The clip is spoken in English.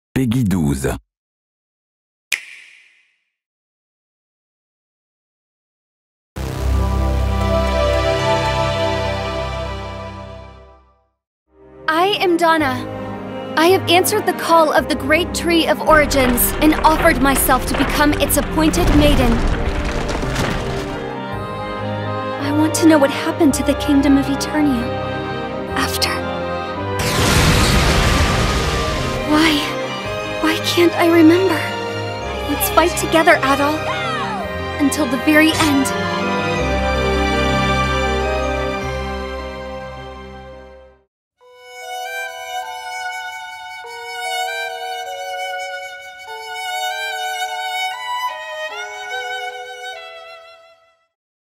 Peggy 12. I am Dana. I have answered the call of the Great Tree of Origins and offered myself to become its appointed maiden. I want to know what happened to the Kingdom of Eternia after. Why can't I remember? Let's fight together, Adol. Until the very end.